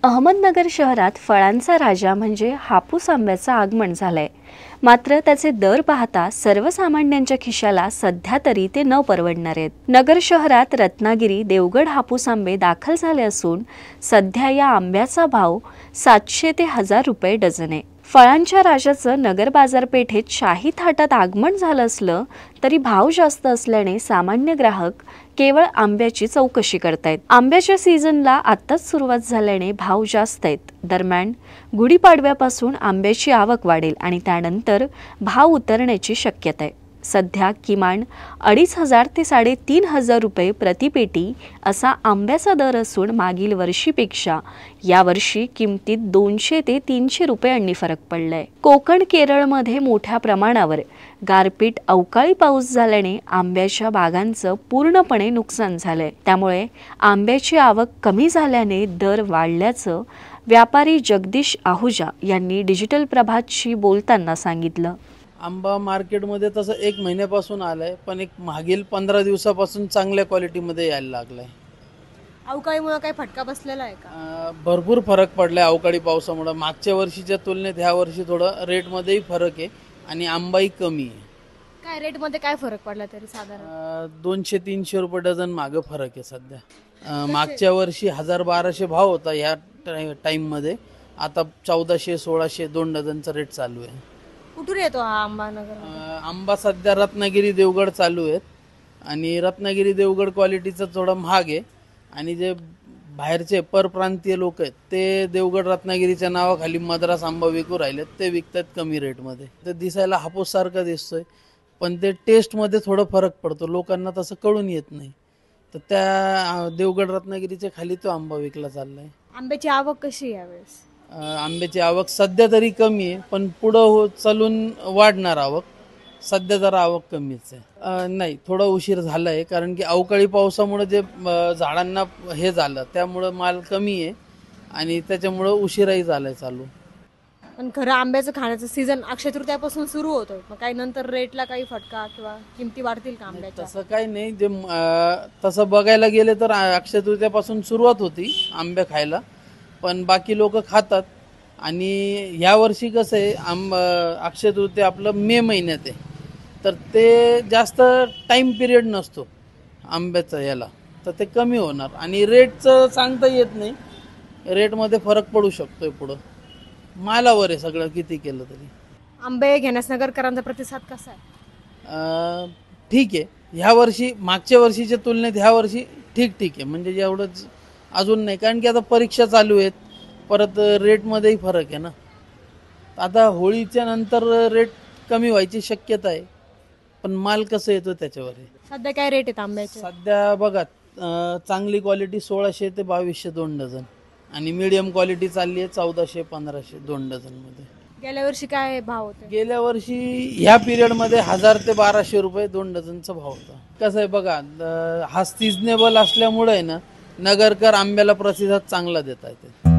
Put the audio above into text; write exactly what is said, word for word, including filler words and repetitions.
अहमदनगर शहरात फळांचा राजा म्हणजे हापूस आंब्याचं आगमन झालंय। मात्र त्याचे दर पाहता सर्वसामान्यांच्या खिशाला सध्या तरी ते न परवडणार आहेत। नगर शहरात रत्नागिरी देवगड हापूस आंबे दाखल झाले असून सध्या या आंब्याचा भाव सातशे ते हजार रुपये डझन आहे। फळांच्या राजाचं नगर बाजारपेठेत शाही थाटात आगमन झालं असलं तरी भाव जास्त असल्याने सामान्य ग्राहक केवळ आंब्याची चौकशी करतायत। आंब्याच्या सीझनला आत्ताच सुरुवात झाल्याने भाव जास्त आहेत। दरम्यान गुढीपाडव्यापासून आंब्याची आवक वाढेल आणि त्यानंतर भाव उतरण्याची शक्यता आहे। सध्या किमान अडीच हजार ते साडेतीन हजार रुपये प्रतिपेटी असा आंब्याचा दर असून मागील वर्षीपेक्षा यावर्षी किमतीत दोनशे ते तीनशे रुपयांनी फरक पडलाय। कोकण केरळमध्ये मोठ्या प्रमाणावर गारपीट अवकाळी पाऊस झाल्याने आंब्याच्या बागांचं पूर्णपणे नुकसान झालंय। त्यामुळे आंब्याची आवक कमी झाल्याने दर वाढल्याचं व्यापारी जगदीश आहुजा यांनी डिजिटल प्रभातशी बोलताना सांगितलं। आंबा मार्केटमध्ये तसं एक महिन्यापासून आलाय, पण एक मागील पंधरा दिवसापासून चांगल्या क्वालिटीमध्ये यायला लागलाय। अवकाळीमुळे काय फटका बसलेला आहे का? भरपूर फरक पडलाय अवकाळी पावसामुळे। मागच्या वर्षीच्या तुलनेत ह्या वर्षी थोडं रेटमध्येही फरक आहे आणि आंबाही कमी आहे। काय रेटमध्ये काय फरक पडला तरी साधारण? दोनशे तीनशे रुपये डझन मागं फरक आहे सध्या। मागच्या वर्षी हजार बाराशे भाव होता ह्या टाईममध्ये, आता चौदाशे सोळाशे दोन डझनचा रेट चालू आहे। कुठून येतो हा आंबा नगर? आंबा सध्या रत्नागिरी देवगड चालू आहेत आणि रत्नागिरी देवगड क्वालिटीचा थोडा महाग आहे आणि जे बाहेरचे परप्रांतीय लोक आहेत ते देवगड रत्नागिरीच्या नावाखाली मद्रास आंबा विकू राहिलेत, ते विकतात कमी रेटमध्ये। ते दिसायला हापूस सारखा दिसतोय पण ते टेस्टमध्ये थोडा फरक पडतो, लोकांना तसं कळून येत नाही। तर त्या देवगड रत्नागिरीच्या खाली तो आंबा विकला चाललाय। आंब्याची आवक कशी आहे यावेळेस? आंब्याची आवक सध्या तरी कमी आहे, पण पुढं हो चालून वाढणार आवक। सध्या जरा आवक कमीच आहे। नाही, थोडा उशीर झाला आहे, कारण की अवकाळी पावसामुळे जे झाडांना हे झालं त्यामुळं माल कमी आहे आणि त्याच्यामुळं उशिराही झालाय चालू। पण खरं आंब्याचं खाण्याचं सीझन अक्षय तृतीयापासून सुरू होतं, मग काही नंतर रेटला काही फटका किंवा किमती वाढतील का आंब्याच्या? तसं काही नाही, जे तसं बघायला गेले तर अक्षय तृतीयापासून सुरुवात होती आंबे खायला, पण बाकी लोक खातात। आणि ह्या वर्षी कसं आहे, आंब अक्षय तृतीया आपलं मे महिन्यात आहे, तर ते जास्त टाईम पिरियड नसतो आंब्याचा याला, तर ते कमी होणार आणि रेटचं सांगता येत नाही, रेटमध्ये फरक पडू शकतोय पुढं। मालावर आहे सगळं, किती केलं तरी। आंबे घेण्यास नगरकरांचा प्रतिसाद कसा आहे? ठीक आहे, ह्या वर्षी मागच्या वर्षीच्या तुलनेत ह्या वर्षी ठीक ठीक आहे, म्हणजे एवढंच अजून नाही, कारण की आता परीक्षा चालू आहेत, परत रेटमध्येही फरक आहे ना। आता होळीच्या नंतर रेट कमी व्हायची शक्यता आहे, पण माल कसं येतो त्याच्यावर आहे। सध्या काय रेट आहेत आंब्याचे? सध्या बघा, चांगली क्वालिटी सोळाशे ते बावीसशे दोन डझन आणि मीडियम क्वालिटी चालली आहे चौदाशे पंधराशे दोन डझनमध्ये। गेल्या वर्षी काय भाव होते? गेल्या वर्षी ह्या पिरियडमध्ये हजार ते बाराशे रुपये दोन डझनचा भाव होता। कसं आहे बघा, हा सिजनेबल असल्यामुळे ना नगरकर आंब्याला प्रतिसाद चांगला देत आहेत।